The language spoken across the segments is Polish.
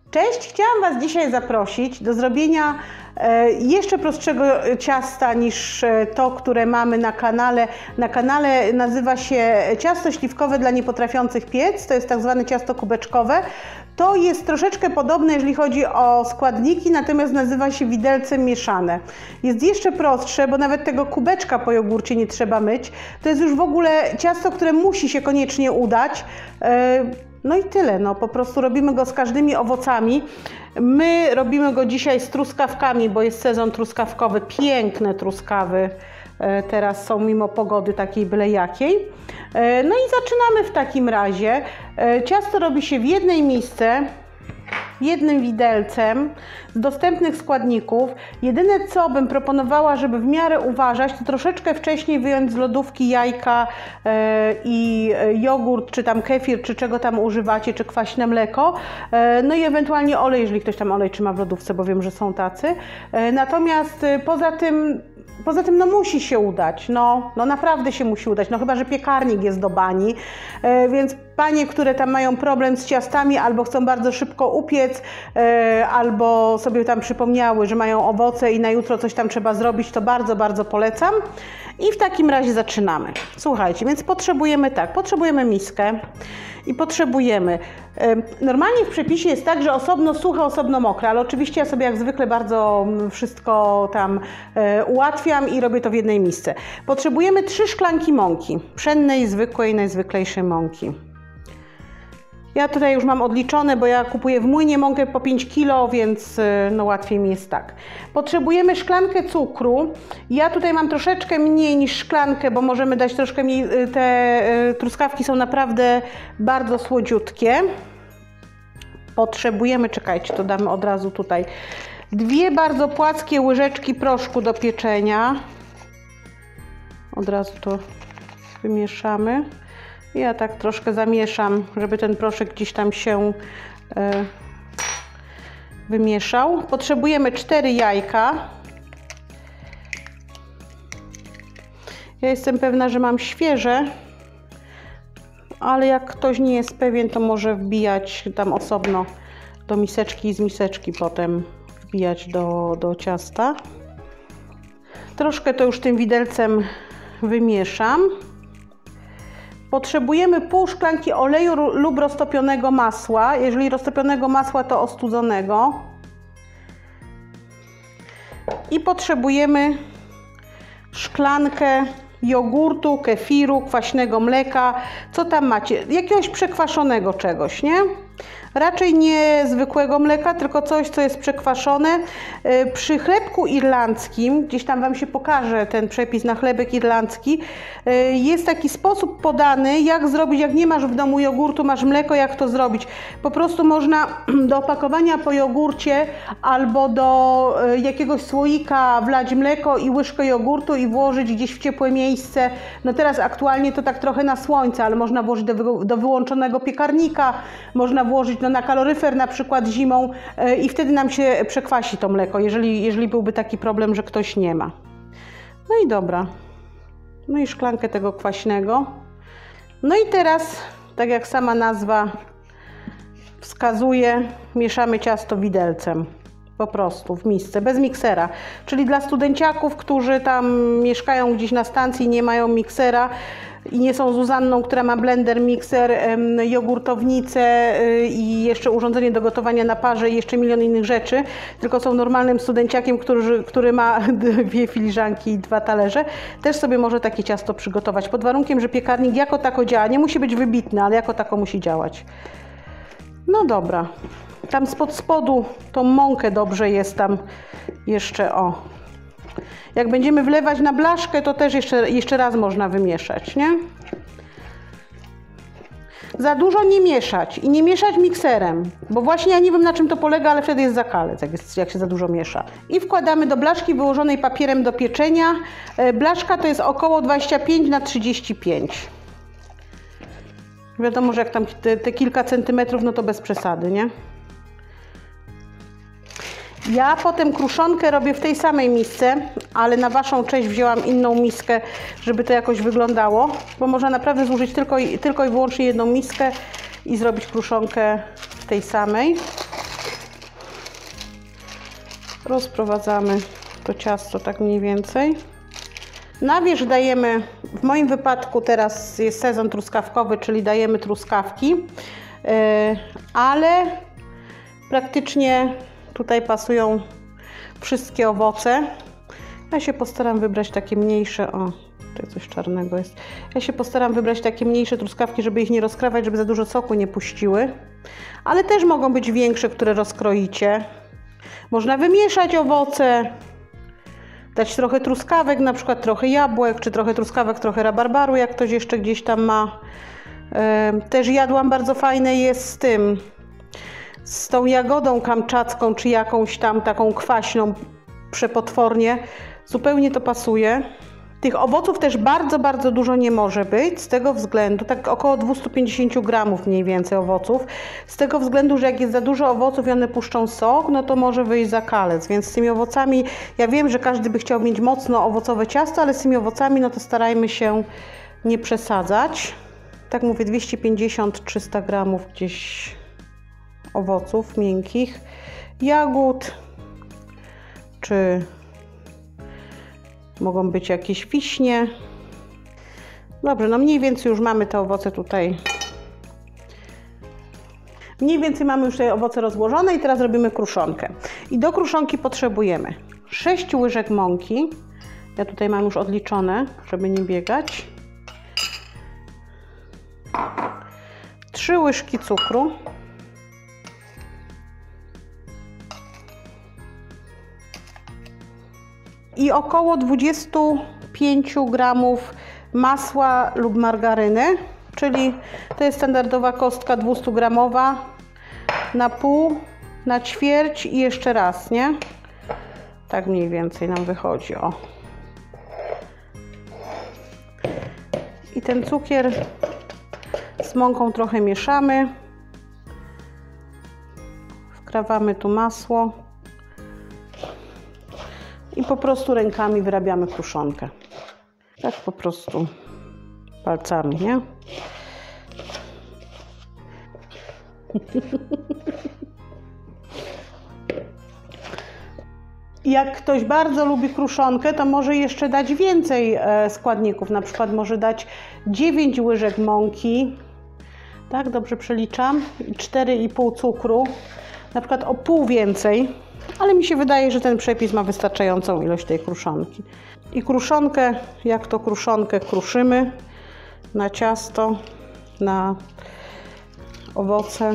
Cześć! Chciałam Was dzisiaj zaprosić do zrobienia jeszcze prostszego ciasta niż to, które mamy na kanale. Na kanale nazywa się ciasto śliwkowe dla niepotrafiących piec. To jest tak zwane ciasto kubeczkowe. To jest troszeczkę podobne, jeżeli chodzi o składniki, natomiast nazywa się widelcem mieszane. Jest jeszcze prostsze, bo nawet tego kubeczka po jogurcie nie trzeba myć. To jest już w ogóle ciasto, które musi się koniecznie udać. No i tyle, no po prostu robimy go z każdymi owocami. My robimy go dzisiaj z truskawkami, bo jest sezon truskawkowy. Piękne truskawy teraz są mimo pogody takiej byle jakiej. No i zaczynamy w takim razie. Ciasto robi się w jednej misce, jednym widelcem z dostępnych składników. Jedyne co bym proponowała, żeby w miarę uważać, to troszeczkę wcześniej wyjąć z lodówki jajka i jogurt, czy tam kefir, czy czego tam używacie, czy kwaśne mleko. No i ewentualnie olej, jeżeli ktoś tam olej trzyma w lodówce, bo wiem, że są tacy. Natomiast poza tym no musi się udać, no naprawdę się musi udać, no chyba, że piekarnik jest do bani, więc panie, które tam mają problem z ciastami albo chcą bardzo szybko upiec, albo sobie tam przypomniały, że mają owoce i na jutro coś tam trzeba zrobić, to bardzo, bardzo polecam. I w takim razie zaczynamy. Słuchajcie, więc potrzebujemy miskę i potrzebujemy, normalnie w przepisie jest tak, że osobno suche, osobno mokre, ale oczywiście ja sobie jak zwykle bardzo wszystko tam ułatwiam i robię to w jednej misce. Potrzebujemy 3 szklanki mąki, pszennej, zwykłej, najzwyklejszej mąki. Ja tutaj już mam odliczone, bo ja kupuję w młynie mąkę po 5 kg, więc no łatwiej mi jest tak. Potrzebujemy szklankę cukru. Ja tutaj mam troszeczkę mniej niż szklankę, bo możemy dać troszkę mniej. Te truskawki są naprawdę bardzo słodziutkie. Potrzebujemy, czekajcie, to damy od razu tutaj, 2 bardzo płaskie łyżeczki proszku do pieczenia. Od razu to wymieszamy. Ja tak troszkę zamieszam, żeby ten proszek gdzieś tam się wymieszał. Potrzebujemy 4 jajka. Ja jestem pewna, że mam świeże, ale jak ktoś nie jest pewien, to może wbijać tam osobno do miseczki i z miseczki potem wbijać do ciasta. Troszkę to już tym widelcem wymieszam. Potrzebujemy pół szklanki oleju lub roztopionego masła. Jeżeli roztopionego masła, to ostudzonego. I potrzebujemy szklankę jogurtu, kefiru, kwaśnego mleka. Co tam macie? Jakiegoś przekwaszonego czegoś, nie? Raczej nie zwykłego mleka, tylko coś, co jest przekwaszone. Przy chlebku irlandzkim, gdzieś tam Wam się pokaże ten przepis na chlebek irlandzki, jest taki sposób podany, jak zrobić, jak nie masz w domu jogurtu, masz mleko, jak to zrobić. Po prostu można do opakowania po jogurcie albo do jakiegoś słoika wlać mleko i łyżkę jogurtu i włożyć gdzieś w ciepłe miejsce. No teraz aktualnie to tak trochę na słońce, ale można włożyć do wyłączonego piekarnika, można włożyć na kaloryfer na przykład zimą i wtedy nam się przekwasi to mleko, jeżeli byłby taki problem, że ktoś nie ma. No i dobra. No i szklankę tego kwaśnego. No i teraz, tak jak sama nazwa wskazuje, mieszamy ciasto widelcem. Po prostu w misce, bez miksera. Czyli dla studenciaków, którzy tam mieszkają gdzieś na stacji i nie mają miksera i nie są Zuzanną, która ma blender, mikser, jogurtownicę i jeszcze urządzenie do gotowania na parze i jeszcze milion innych rzeczy, tylko są normalnym studenciakiem, który ma 2 filiżanki i 2 talerze, też sobie może takie ciasto przygotować, pod warunkiem, że piekarnik jako tako działa. Nie musi być wybitny, ale jako tako musi działać. No dobra. Tam spod spodu tą mąkę dobrze jest tam jeszcze, o. Jak będziemy wlewać na blaszkę, to też jeszcze raz można wymieszać, nie? Za dużo nie mieszać i nie mieszać mikserem, bo właśnie ja nie wiem, na czym to polega, ale wtedy jest zakalec, jak się za dużo miesza. I wkładamy do blaszki wyłożonej papierem do pieczenia. Blaszka to jest około 25 na 35. Wiadomo, że jak tam te kilka centymetrów, no to bez przesady, nie? Ja potem kruszonkę robię w tej samej misce, ale na Waszą cześć wzięłam inną miskę, żeby to jakoś wyglądało, bo można naprawdę zużyć tylko i wyłącznie jedną miskę i zrobić kruszonkę w tej samej. Rozprowadzamy to ciasto tak mniej więcej. Na wierzch dajemy, w moim wypadku teraz jest sezon truskawkowy, czyli dajemy truskawki, ale praktycznie tutaj pasują wszystkie owoce. Ja się postaram wybrać takie mniejsze, o, tutaj coś czarnego jest. Ja się postaram wybrać takie mniejsze truskawki, żeby ich nie rozkrawać, żeby za dużo soku nie puściły. Ale też mogą być większe, które rozkroicie. Można wymieszać owoce, dać trochę truskawek, na przykład trochę jabłek, czy trochę truskawek, trochę rabarbaru, jak ktoś jeszcze gdzieś tam ma. Też jadłam, bardzo fajne jest z tą jagodą kamczacką, czy jakąś tam taką kwaśną, przepotwornie. Zupełnie to pasuje. Tych owoców też bardzo, bardzo dużo nie może być, z tego względu, tak około 250 gramów mniej więcej owoców, z tego względu, że jak jest za dużo owoców i one puszczą sok, no to może wyjść zakalec, więc z tymi owocami, ja wiem, że każdy by chciał mieć mocno owocowe ciasto, ale z tymi owocami, no to starajmy się nie przesadzać. Tak mówię, 250-300 gramów gdzieś owoców miękkich, jagód, czy mogą być jakieś wiśnie. Dobrze, no mniej więcej już mamy te owoce tutaj. Mniej więcej mamy już te owoce rozłożone i teraz robimy kruszonkę. I do kruszonki potrzebujemy 6 łyżek mąki. Ja tutaj mam już odliczone, żeby nie biegać. 3 łyżki cukru. I około 25 gramów masła lub margaryny, czyli to jest standardowa kostka 200 gramowa na pół, na ćwierć i jeszcze raz, nie? Tak mniej więcej nam wychodzi, o. I ten cukier z mąką trochę mieszamy. Wkrawamy tu masło. I po prostu rękami wyrabiamy kruszonkę. Tak po prostu palcami, nie? Jak ktoś bardzo lubi kruszonkę, to może jeszcze dać więcej składników. Na przykład może dać 9 łyżek mąki. Tak, dobrze przeliczam. I 4,5 cukru. Na przykład o pół więcej. Ale mi się wydaje, że ten przepis ma wystarczającą ilość tej kruszonki. I kruszonkę, jak to kruszonkę kruszymy na ciasto, na owoce.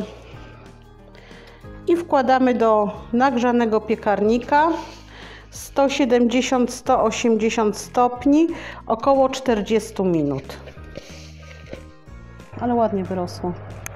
I wkładamy do nagrzanego piekarnika 170-180 stopni, około 40 minut. Ale ładnie wyrosło.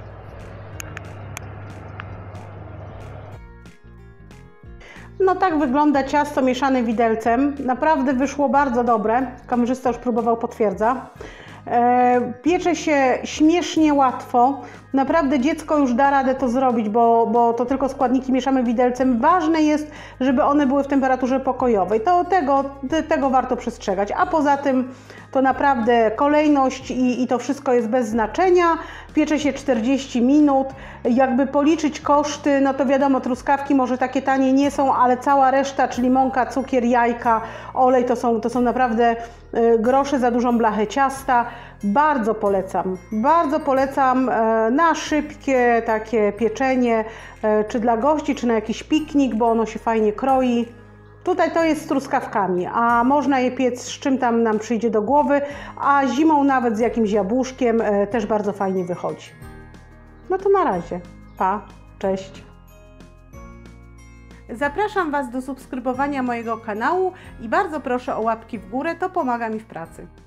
No tak wygląda ciasto mieszane widelcem. Naprawdę wyszło bardzo dobre. Kamerzysta już próbował, potwierdza. Piecze się śmiesznie łatwo. Naprawdę dziecko już da radę to zrobić, bo to tylko składniki mieszamy widelcem. Ważne jest, żeby one były w temperaturze pokojowej. To tego warto przestrzegać. A poza tym to naprawdę kolejność i to wszystko jest bez znaczenia. Piecze się 40 minut. Jakby policzyć koszty, no to wiadomo, truskawki może takie tanie nie są, ale cała reszta, czyli mąka, cukier, jajka, olej, to są naprawdę grosze za dużą blachę ciasta. Bardzo polecam na szybkie takie pieczenie, czy dla gości, czy na jakiś piknik, bo ono się fajnie kroi. Tutaj to jest z truskawkami, a można je piec z czym tam nam przyjdzie do głowy, a zimą nawet z jakimś jabłuszkiem też bardzo fajnie wychodzi. No to na razie. Pa, cześć. Zapraszam Was do subskrybowania mojego kanału i bardzo proszę o łapki w górę, to pomaga mi w pracy.